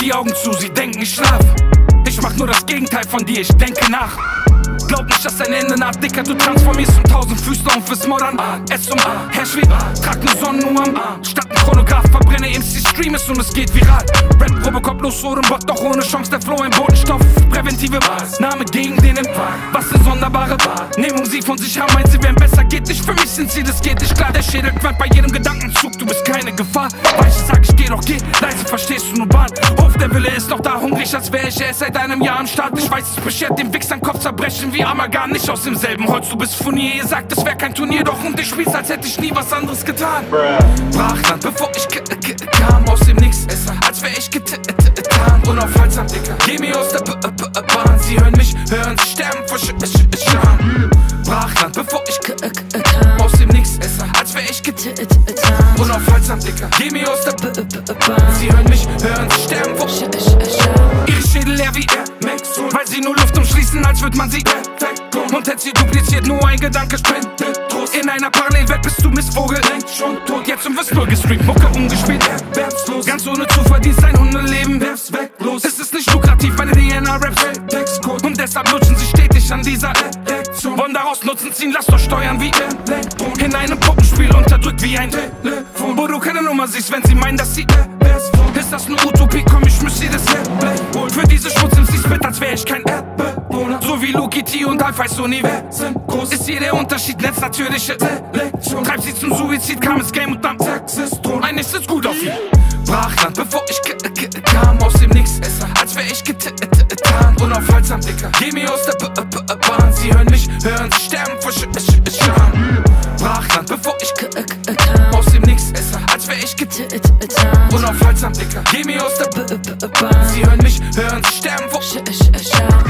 die Augen zu, sie denken, ich schlaf. Ich mach nur das Gegenteil von dir, ich denke nach. Glaub nicht, dass dein Ende naht, Dicker, du transformierst um 1000 Füßler und fürs Modern. Es zum Herrschweg, trag ne Sonnenuhr am Arm. Statt ein Chronograph verbrenne MC, stream es und es geht viral. Rap, Robocop, los oder Bot, doch ohne Chance, der Flow im Botenstoff. Präventive Maßnahme gegen den Empfang. Was ne sonderbare Wahrnehmung sie von sich haben, meint sie wären besser, geht nicht. Für mich sind sie, das geht nicht klar, der Schädel qualmt bei jedem Gedankenzug. Du bist keine Gefahr, weiche sag ich geh doch geh, leise verstehst du nur Bahn. Hof, der Wille ist noch da, hungrig, als wär ich erst seit einem Jahr am Start. Ich weiß, es beschert dem Wichsern Kopf zerbrechen wie Amalgam, nicht aus demselben Holz. Du bist Furnier, ihr sagt, es wär kein Turnier, doch und ich spiel's, als hätte ich nie was anderes getan. Brachland, bevor ich kam aus dem Nix, als wär ich getan. Unaufhaltsam, Dicker, geh mir aus der Bahn. Sie hören mich, hören sie sterben vor Scham. Brachland, bevor ich kam aus dem Nix, als wär ich getan. Unaufhaltsam, Dicker, geh mir aus der Bahn. Sie hören mich, hören sie sterben vor Scham. Ihre Schädel leer wie weil sie nur Luft umschließen, als würd man sie und hätte sie dupliziert, nur ein Gedanke spendet Trost. In einer Parallelwelt bist du Missvogel, längst schon tot. Jetzt im wirst nur gestreamt, Mucke umgespielt, erwerbslos. Ganz ohne Zuverdienst, ein Hundeleben, werf's weg, los. Es ist nicht lukrativ, meine DNA-Raps, Textcode. Und deshalb lutschen sie stetig an dieser Lektion. Wollen daraus Nutzen ziehen, lass doch steuern wie Elektron. In einem Puppenspiel unterdrückt wie ein Telefon, wo du keine Nummer siehst, wenn sie meinen, dass sie ist das eine Utopie, komm, ich müsste das holen. Für diese Schmutz-MCs mit, als wär ich kein Erdbewohner. So wie Luki T und Halbweiß Universum groß. Ist hier der Unterschied, netznatürliche Selektion. Treib sie zum Suizid, kam ins Game und dann Sexiston. Eines ist gut auf ihn. Brachland, bevor ich kam aus dem Nix, als wär ich getan. Unaufhaltsam, Dicker, geh mir aus der Bahn. Sie hören mich, hören sie sterben vor Scham. Brachland, bevor ich kam aus dem Nix, als wär ich getan. Unaufhaltsam, Dicker, geh mir aus der Bahn. Sie hören mich, hören sie sterben vor Scham.